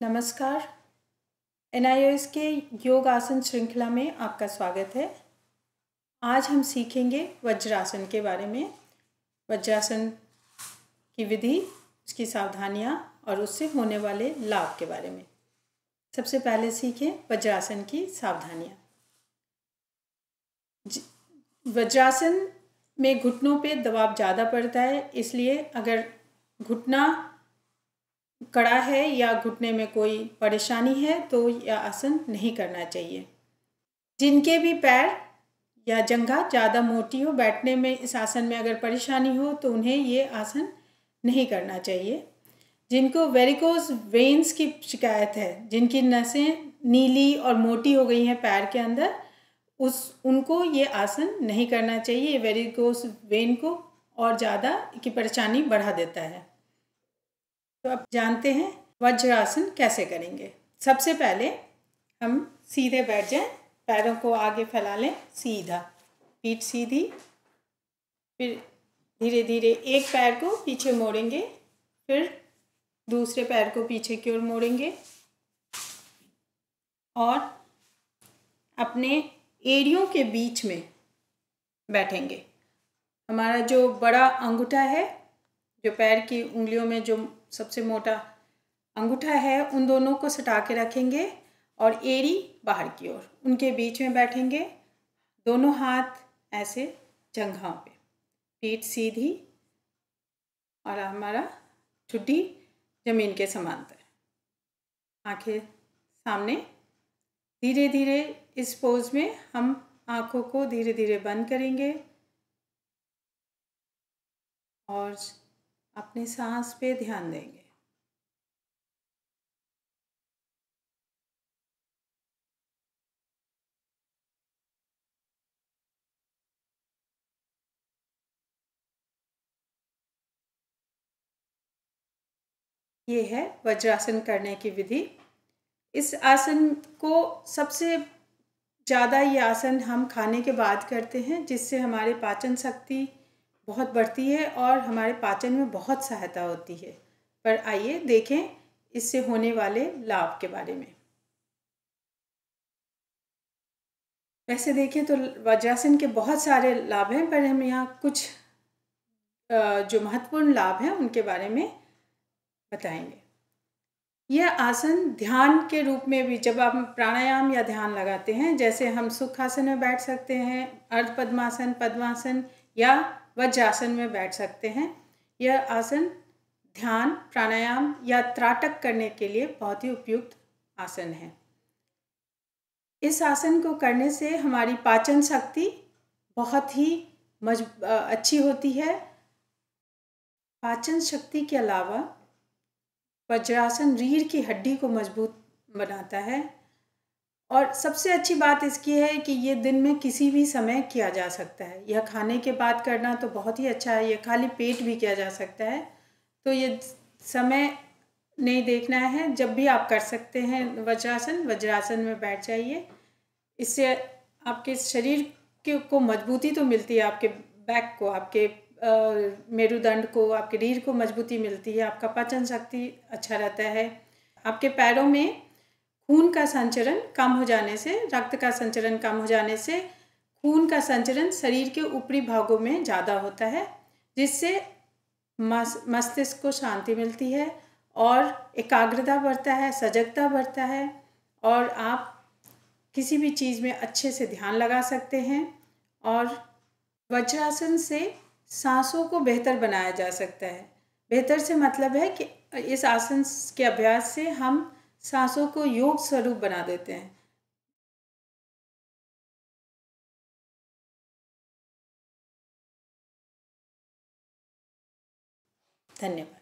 नमस्कार। NIOS के योग आसन श्रृंखला में आपका स्वागत है। आज हम सीखेंगे वज्रासन के बारे में। वज्रासन की विधि, उसकी सावधानियां और उससे होने वाले लाभ के बारे में। सबसे पहले सीखें वज्रासन की सावधानियां। वज्रासन में घुटनों पे दबाव ज़्यादा पड़ता है, इसलिए अगर घुटना कड़ा है या घुटने में कोई परेशानी है तो यह आसन नहीं करना चाहिए। जिनके भी पैर या जंघा ज़्यादा मोटी हो, बैठने में इस आसन में अगर परेशानी हो तो उन्हें ये आसन नहीं करना चाहिए। जिनको वेरिकोज वेन्स की शिकायत है, जिनकी नसें नीली और मोटी हो गई हैं पैर के अंदर, उनको ये आसन नहीं करना चाहिए। ये वेरिकोज वेन को और ज़्यादा की परेशानी बढ़ा देता है। तो अब जानते हैं वज्रासन कैसे करेंगे। सबसे पहले हम सीधे बैठ जाएं, पैरों को आगे फैला लें, सीधा, पीठ सीधी। फिर धीरे धीरे एक पैर को पीछे मोड़ेंगे, फिर दूसरे पैर को पीछे की ओर मोड़ेंगे और अपने एड़ियों के बीच में बैठेंगे। हमारा जो बड़ा अंगूठा है, जो पैर की उंगलियों में जो सबसे मोटा अंगूठा है, उन दोनों को सटा के रखेंगे और एड़ी बाहर की ओर, उनके बीच में बैठेंगे। दोनों हाथ ऐसे जंघाओं पे, पीठ सीधी और हमारा ठुड्डी जमीन के समांतर, आंखें सामने। धीरे धीरे इस पोज में हम आंखों को धीरे धीरे बंद करेंगे और अपने सांस पे ध्यान देंगे। ये है वज्रासन करने की विधि। इस आसन को सबसे ज़्यादा ये आसन हम खाने के बाद करते हैं, जिससे हमारे पाचन शक्ति बहुत बढ़ती है और हमारे पाचन में बहुत सहायता होती है। पर आइए देखें इससे होने वाले लाभ के बारे में। वैसे देखें तो वज्रासन के बहुत सारे लाभ हैं, पर हम यहाँ कुछ जो महत्वपूर्ण लाभ हैं उनके बारे में बताएंगे। यह आसन ध्यान के रूप में भी, जब आप प्राणायाम या ध्यान लगाते हैं, जैसे हम सुखासन में बैठ सकते हैं, अर्ध पद्मासन, पद्मासन या वज्रासन में बैठ सकते हैं। यह आसन ध्यान, प्राणायाम या त्राटक करने के लिए बहुत ही उपयुक्त आसन है। इस आसन को करने से हमारी पाचन शक्ति बहुत ही अच्छी होती है। पाचन शक्ति के अलावा वज्रासन रीढ़ की हड्डी को मजबूत बनाता है और सबसे अच्छी बात इसकी है कि ये दिन में किसी भी समय किया जा सकता है। यह खाने के बाद करना तो बहुत ही अच्छा है, यह खाली पेट भी किया जा सकता है। तो ये समय नहीं देखना है, जब भी आप कर सकते हैं वज्रासन में बैठ जाइए। इससे आपके शरीर को मजबूती तो मिलती है, आपके बैक को, आपके मेरुदंड को, आपके रीढ़ को मजबूती मिलती है, आपका पाचन शक्ति अच्छा रहता है। आपके पैरों में खून का संचरण कम हो जाने से, रक्त का संचरण कम हो जाने से खून का संचरण शरीर के ऊपरी भागों में ज़्यादा होता है, जिससे मस्तिष्क को शांति मिलती है और एकाग्रता बढ़ता है, सजगता बढ़ता है और आप किसी भी चीज़ में अच्छे से ध्यान लगा सकते हैं। और वज्रासन से सांसों को बेहतर बनाया जा सकता है। बेहतर से मतलब है कि इस आसन के अभ्यास से हम सांसों को योग स्वरूप बना देते हैं। धन्यवाद।